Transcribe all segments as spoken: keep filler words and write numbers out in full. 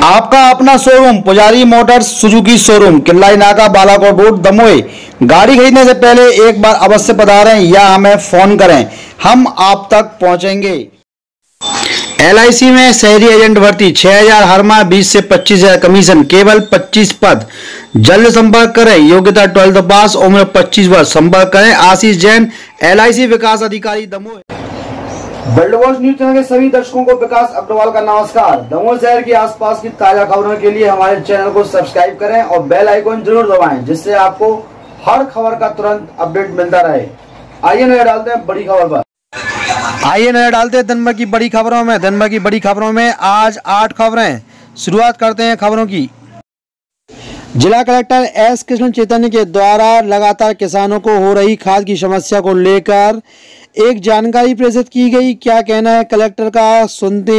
आपका अपना शोरूम पुजारी मोटर्स सुजुकी शोरूम किल्लाई नाका बालाकोट रोड दमोह। गाड़ी खरीदने से पहले एक बार अवश्य पधारें या हमें फोन करें, हम आप तक पहुंचेंगे। एल आई सी में शहरी एजेंट भर्ती छह हज़ार हर माह, बीस से पच्चीस हज़ार कमीशन, केवल पच्चीस पद। जल्द संपर्क करें। योग्यता ट्वेल्थ पास, उम्र पच्चीस वर्ष। संपर्क करें आशीष जैन, एल आई सी विकास अधिकारी Damoh. World watch news channel के सभी दर्शकों को विकास अग्रवाल का नमस्कार। दमोह शहर के आसपास की ताजा खबरों के लिए हमारे चैनल को सब्सक्राइब करें और बेल आइकन जरूर दबाएं, जिससे आपको हर खबर का तुरंत अपडेट मिलता रहे। आइए नजर डालते हैं बड़ी खबर पर। आइए नजर डालते हैं दिन भर की बड़ी खबरों में। दिन भर की बड़ी खबरों में आज आठ खबरें। शुरुआत करते हैं खबरों की। जिला कलेक्टर एस कृष्ण चैतन्य के द्वारा लगातार किसानों को हो रही खाद की समस्या को लेकर एक जानकारी प्रेषित की गई। क्या कहना है कलेक्टर का, सुनते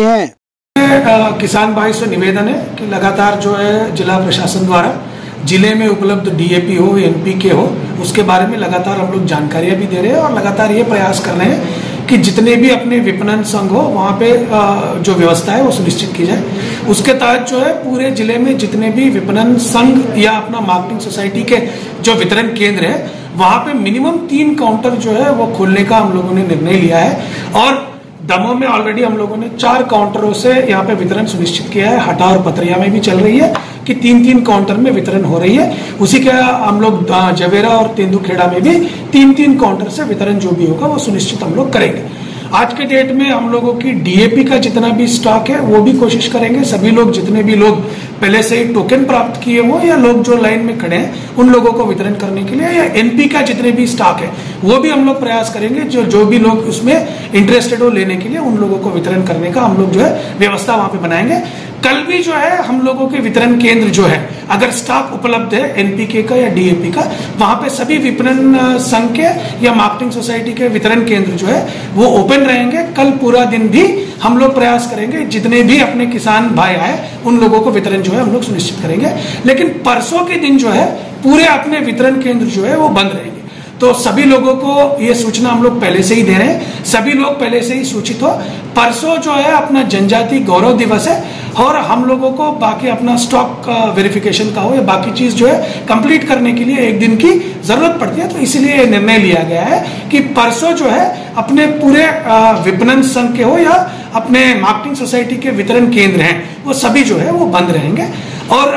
हैं। किसान भाई से निवेदन है कि लगातार जो है जिला प्रशासन द्वारा जिले में उपलब्ध डी ए पी हो, एन पी के हो, उसके बारे में लगातार हम लोग जानकारियां भी दे रहे हैं और लगातार ये प्रयास कर रहे हैं कि जितने भी अपने विपणन संघ हो वहाँ पे जो व्यवस्था है वो सुनिश्चित की जाए। उसके तहत जो है पूरे जिले में जितने भी विपणन संघ या अपना मार्केटिंग सोसाइटी के जो वितरण केंद्र है वहाँ पे मिनिमम तीन काउंटर जो है वो खोलने का हम लोगों ने निर्णय लिया है। और दमोह में ऑलरेडी हम लोगों ने चार काउंटरों से यहाँ पे वितरण सुनिश्चित किया है। हटा और पथरिया में भी चल रही है कि तीन तीन काउंटर में वितरण हो रही है। उसी के हम लोग जवेरा और तेंदुखेड़ा में भी तीन तीन काउंटर से वितरण जो भी होगा वो सुनिश्चित हम लोग करेंगे। आज के डेट में हम लोगों की डी ए पी का जितना भी स्टॉक है वो भी कोशिश करेंगे, सभी लोग जितने भी लोग पहले से ही टोकन प्राप्त किए हो या लोग जो लाइन में खड़े हैं उन लोगों को वितरण करने के लिए, या एन पी का जितने भी स्टॉक है वो भी हम लोग प्रयास करेंगे, जो जो भी लोग उसमें इंटरेस्टेड हो लेने के लिए उन लोगों को वितरण करने का हम लोग जो है व्यवस्था वहां पे बनाएंगे। कल भी जो है हम लोगों के वितरण केंद्र जो है अगर स्टॉक उपलब्ध है एन पी के का या डी ए पी का, वहां पे सभी विपणन संघ के या मार्केटिंग सोसाइटी के वितरण केंद्र जो है वो ओपन रहेंगे। कल पूरा दिन भी हम लोग प्रयास करेंगे जितने भी अपने किसान भाई आए उन लोगों को वितरण जो है हम लोग सुनिश्चित करेंगे। लेकिन परसों के दिन जो है पूरे अपने वितरण केंद्र जो है वो बंद रहेंगे। तो सभी लोगों को ये सूचना हम लोग पहले से ही दे रहे हैं, सभी लोग पहले से ही सूचित हो। परसों जो है अपना जनजाति गौरव दिवस है और हम लोगों को बाकी अपना स्टॉक वेरिफिकेशन का हो या बाकी चीज जो है कंप्लीट करने के लिए एक दिन की जरूरत पड़ती है। तो इसीलिए निर्णय लिया गया है कि परसों जो है अपने पूरे विपणन संघ के हो या अपने मार्केटिंग सोसाइटी के वितरण केंद्र हैं वो सभी जो है वो बंद रहेंगे। और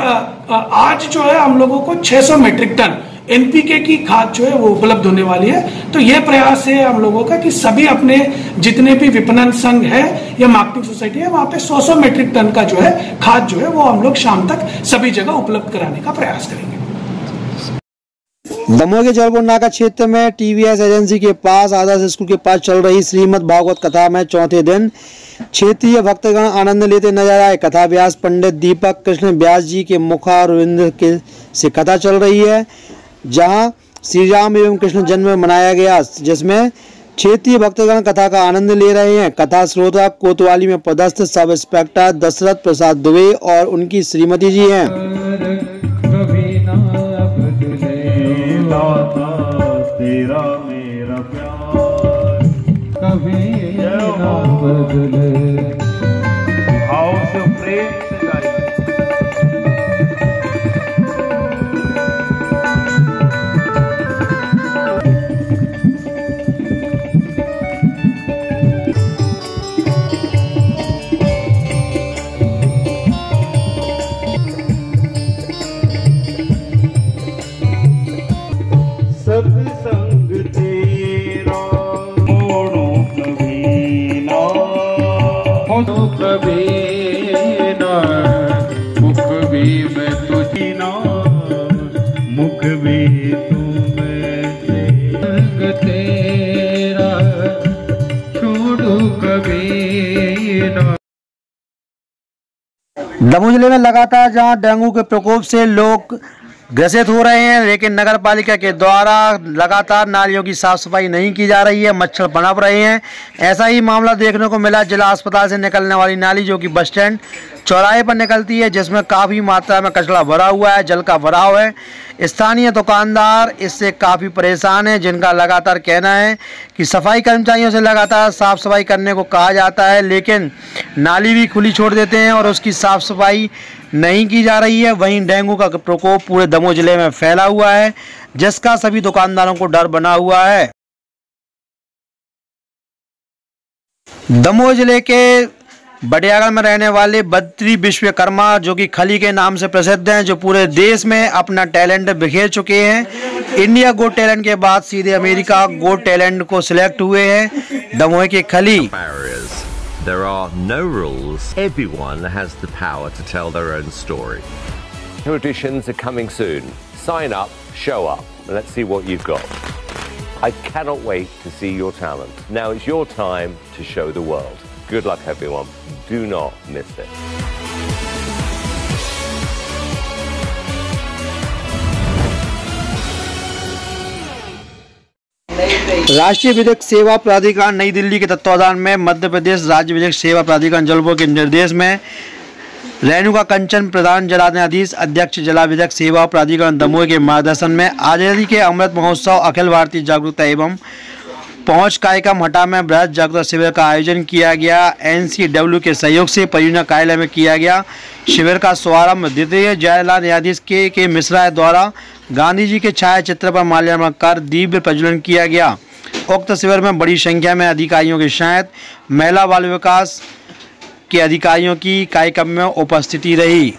आज जो है हम लोगों को छह सौ मीट्रिक टन एन पी के की खाद जो है वो उपलब्ध होने वाली है। तो ये प्रयास है हम लोगों का कि सभी अपने जितने भी विपणन संघ है या मार्केटिंग सोसाइटी है वहां पे सौ सौ मीट्रिक टन का जो है खाद जो है वो हम लोग शाम तक सभी जगह उपलब्ध कराने का प्रयास करेंगे। दमोह के जलपुर नाका क्षेत्र में टी वी एस एजेंसी के पास आदर्श स्कूल के पास चल रही श्रीमद् भागवत कथा में चौथे दिन क्षेत्रीय भक्तगण आनंद लेते नजर आए। कथा व्यास पंडित दीपक कृष्ण व्यास जी के मुखारविंद के से कथा चल रही है, जहां श्री राम एवं कृष्ण जन्म मनाया गया, जिसमें क्षेत्रीय भक्तगण कथा का आनंद ले रहे हैं। कथा श्रोता कोतवाली में पदस्थ सब इंस्पेक्टर दशरथ प्रसाद दुबे और उनकी श्रीमती जी हैं। तेरा मेरा प्यार कभी ना बदले, भाव से प्रेम से गाइए। सत्संग तेरा मोड़ो कभी ना, मोड़ो कभी ना, मुख भी मैं तुझी ना, मुख भी तुम संग तेरा छोड़ो कभी ना। दमोह जिले में लगातार जहां डेंगू के प्रकोप से लोग ग्रसित हो रहे हैं, लेकिन नगर पालिका के द्वारा लगातार नालियों की साफ सफाई नहीं की जा रही है, मच्छर पनप रहे हैं। ऐसा ही मामला देखने को मिला जिला अस्पताल से निकलने वाली नाली जो कि बस स्टैंड चौराहे पर निकलती है, जिसमें काफ़ी मात्रा में कचरा भरा हुआ है, जल का भराव है। स्थानीय दुकानदार इससे काफ़ी परेशान हैं, जिनका लगातार कहना है कि सफाई कर्मचारियों से लगातार साफ़ सफाई करने को कहा जाता है, लेकिन नाली भी खुली छोड़ देते हैं और उसकी साफ़ सफाई नहीं की जा रही है। वहीं डेंगू का प्रकोप पूरे दमोह जिले में फैला हुआ है, जिसका सभी दुकानदारों को डर बना हुआ है। दमोह जिले के बडियागढ़ में रहने वाले बद्री विश्वकर्मा, जो कि खली के नाम से प्रसिद्ध हैं, जो पूरे देश में अपना टैलेंट बिखेर चुके हैं। इंडिया गोट टैलेंट के बाद सीधे अमेरिका गोट टैलेंट को सिलेक्ट हुए हैं दमोह के खली। There are no rules. Everyone has the power to tell their own story. New editions are coming soon. Sign up, show up, and let's see what you've got. I cannot wait to see your talent. Now it's your time to show the world. Good luck, everyone. Do not miss it. राष्ट्रीय विधिक सेवा प्राधिकरण नई दिल्ली के तत्वाधान में मध्य प्रदेश राज्य विधिक सेवा प्राधिकरण जबलपुर के निर्देश में रेणुका कंचन प्रधान जिला न्यायाधीश अध्यक्ष जिला विधिक सेवा प्राधिकरण दमोह के मार्गदर्शन में आज़ादी के अमृत महोत्सव अखिल भारतीय जागरूकता एवं पहुंच कार्यक्रम हटा में बृहद जागरूकता शिविर का आयोजन किया गया। एनसीडब्ल्यू के सहयोग से परियोजना कार्यालय में किया गया। शिविर का शुभारंभ द्वितीय जिला न्यायाधीश के के मिश्रा द्वारा गांधी जी के छाया चित्र पर माल्यार्पण कर दिव्य प्रज्वलन किया गया। उक्त शिविर में बड़ी संख्या में अधिकारियों के साथ महिला बाल विकास के अधिकारियों की कार्यक्रम में उपस्थिति रही।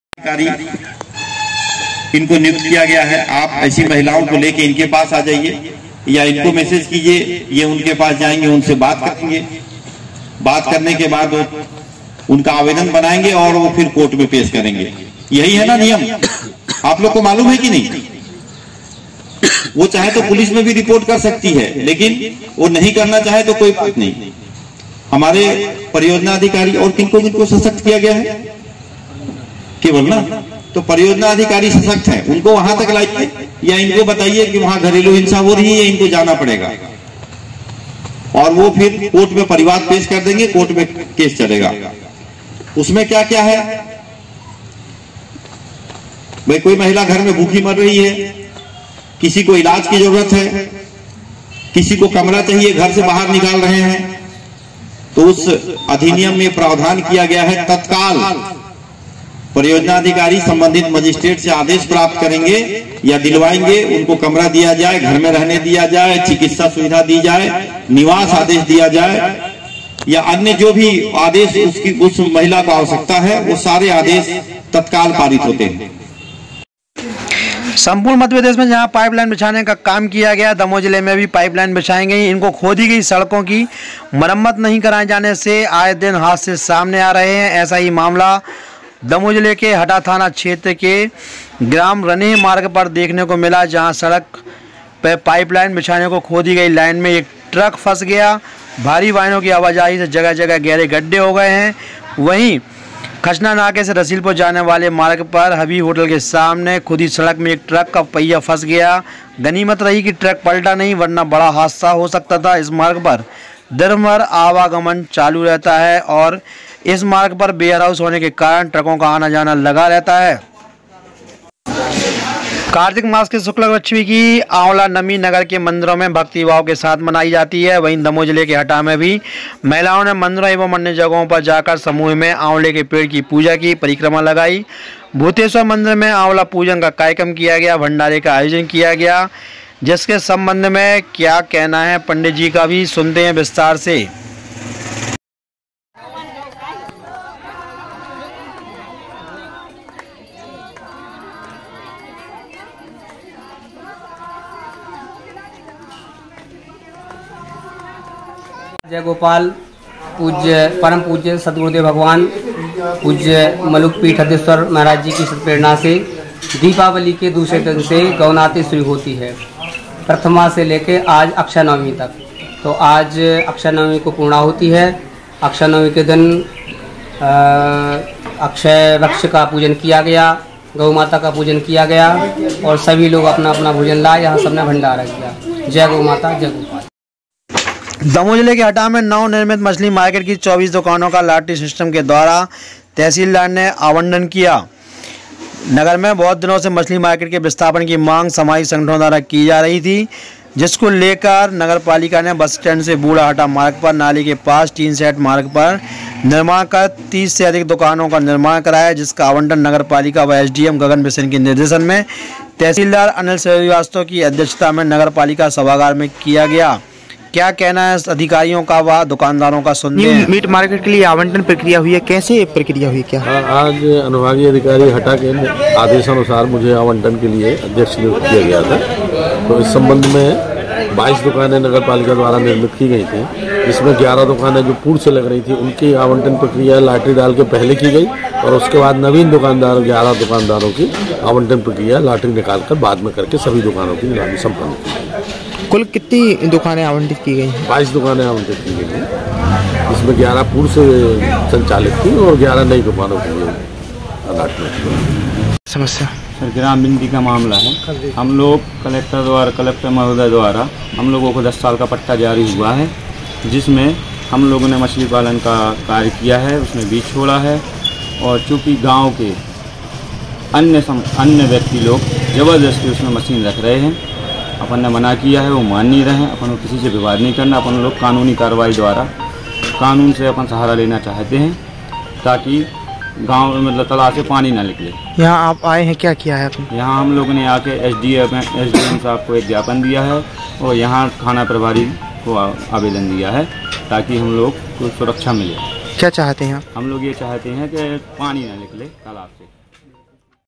इनको नियुक्त किया गया है। आप ऐसी महिलाओं को लेके इनके पास आ जाइए या इनको मैसेज कीजिए, ये उनके पास जाएंगे, उनसे बात करेंगे। बात करने के बाद उनका आवेदन बनाएंगे और वो फिर कोर्ट में पेश करेंगे। यही है ना नियम, आप लोग को मालूम है कि नहीं? वो चाहे तो पुलिस में भी रिपोर्ट कर सकती है, लेकिन वो नहीं करना चाहे तो कोई बात नहीं। हमारे परियोजना अधिकारी और किनको किनको सशक्त किया गया है केवल ना, तो परियोजना अधिकारी सशक्त है, उनको वहां तक लाइए या इनको बताइए कि वहां घरेलू हिंसा हो रही है, इनको जाना पड़ेगा और वो फिर कोर्ट में परिवाद पेश कर देंगे, कोर्ट में केस चलेगा। उसमें क्या क्या है भाई, कोई महिला घर में भूखी मर रही है, किसी को इलाज की जरूरत है, किसी को कमरा चाहिए, घर से बाहर निकाल रहे हैं, तो उस अधिनियम में प्रावधान किया गया है तत्काल परियोजना अधिकारी संबंधित मजिस्ट्रेट से आदेश प्राप्त करेंगे या दिलवाएंगे, उनको कमरा दिया जाए, घर में रहने दिया जाए, चिकित्सा सुविधा दी जाए, निवास आदेश दिया जाए या अन्य जो भी आदेश उसकी उस महिला को आवश्यकता है, वो सारे आदेश तत्काल पारित होते हैं। संपूर्ण मध्य प्रदेश में जहां पाइपलाइन बिछाने का काम किया गया, दमोह जिले में भी पाइपलाइन बिछाई गई। इनको खोदी गई सड़कों की मरम्मत नहीं कराए जाने से आए दिन हादसे सामने आ रहे हैं। ऐसा ही मामला दमोह जिले के हटा थाना क्षेत्र के ग्राम रने मार्ग पर देखने को मिला, जहां सड़क पर पाइपलाइन बिछाने को खोदी गई लाइन में एक ट्रक फंस गया। भारी वाहनों की आवाजाही से जगह जगह गहरे गड्ढे हो गए हैं। वहीं खचना नाके से रसीलपुर जाने वाले मार्ग पर हबी होटल के सामने खुदी सड़क में एक ट्रक का पहिया फंस गया। गनीमत रही कि ट्रक पलटा नहीं, वरना बड़ा हादसा हो सकता था। इस मार्ग पर दिन भर आवागमन चालू रहता है और इस मार्ग पर वेयर हाउस होने के कारण ट्रकों का आना जाना लगा रहता है। कार्तिक मास के शुक्ल पक्षमी की आंवला नमी नगर के मंदिरों में भक्ति भाव के साथ मनाई जाती है। वहीं दमोह जिले के हटा में भी महिलाओं ने मंदिरों एवं अन्य जगहों पर जाकर समूह में आंवले के पेड़ की पूजा की, परिक्रमा लगाई। भूतेश्वर मंदिर में आंवला पूजन का कार्यक्रम किया गया, भंडारे का आयोजन किया गया। जिसके संबंध में क्या कहना है पंडित जी का भी सुनते हैं विस्तार से। जय गोपाल। पूज्य परम पूज्य सदगुरुदेव भगवान पूज्य मलुक पीठ हदेश्वर महाराज जी की सत्प्रेरणा से दीपावली के दूसरे दिन से गौनाते शुरू होती है, प्रथमा से लेके आज अक्षय नवमी तक। तो आज अक्षय नवमी को पूर्णाहुति है। अक्षय नवमी के दिन अक्षय वृक्ष का पूजन किया गया, गौ माता का पूजन किया गया और सभी लोग अपना अपना भोजन लाए। यहाँ सबने भंडारा किया। जय गौ माता, जय गोपाल। दमोह जिले के हटा में नव निर्मित मछली मार्केट की चौबीस दुकानों का लॉटरी सिस्टम के द्वारा तहसीलदार ने आवंटन किया। नगर में बहुत दिनों से मछली मार्केट के विस्थापन की मांग सामाजिक संगठनों द्वारा की जा रही थी, जिसको लेकर नगर पालिका ने बस स्टैंड से बूढ़ाहाटा मार्ग पर नाली के पास टीन सेट मार्ग पर निर्माण कर तीस से अधिक दुकानों का निर्माण कराया, जिसका आवंटन नगर पालिका व एसडीएम गगन बिसेन के निर्देशन में तहसीलदार अनिल श्रीवास्तव की अध्यक्षता में नगर पालिका सभागार में किया गया। क्या कहना है अधिकारियों का व दुकानदारों का, सुनते हैं। मीट मार्केट के लिए आवंटन प्रक्रिया हुई है, कैसे प्रक्रिया हुई क्या? आज अनुभागीय अधिकारी हटा के आदेशानुसार मुझे आवंटन के लिए अध्यक्ष नियुक्त किया गया था। तो इस संबंध में बाईस दुकानें नगर पालिका द्वारा निर्मित की गई थी, जिसमें ग्यारह दुकानें जो पूर्व से लग रही थी उनकी आवंटन प्रक्रिया लॉटरी डाल के पहले की गई और उसके बाद नवीन दुकानदार ग्यारह दुकानदारों की आवंटन प्रक्रिया लॉटरी निकालकर बाद में करके सभी दुकानों की नीलामी संपन्न की गई। कुल कितनी दुकानें आवंटित की गई? बाईस दुकानें आवंटित की गई हैं, जिसमें ग्यारह पूर्व से संचालित थी और ग्यारह नई दुकानों के लिए अलॉटमेंट। समस्या सर ग्राम बिंदी का मामला है। हम लोग कलेक्टर द्वारा कलेक्टर महोदय द्वारा हम लोगों को दस साल का पट्टा जारी हुआ है, जिसमें हम लोगों ने मछली पालन का कार्य किया है, उसमें बीज छोड़ा है और चूँकि गांव के अन्य सम, अन्य व्यक्ति लोग ज़बरदस्ती उसमें मशीन रख रहे हैं, अपन ने मना किया है, वो मान नहीं रहे हैं। अपन को किसी से विवाद नहीं करना, अपन लोग कानूनी कार्रवाई द्वारा कानून से अपन सहारा लेना चाहते हैं ताकि गांव में मतलब तालाब से पानी ना निकले। यहाँ आप आए हैं, क्या किया है आपने? यहाँ हम लोगों ने आके एसडीएम एसडीएम साहब को एक ज्ञापन दिया है और यहाँ थाना प्रभारी को आवेदन दिया है ताकि हम लोग को सुरक्षा मिले। क्या चाहते हैं आप? हम लोग ये चाहते हैं कि पानी ना निकले तालाब से।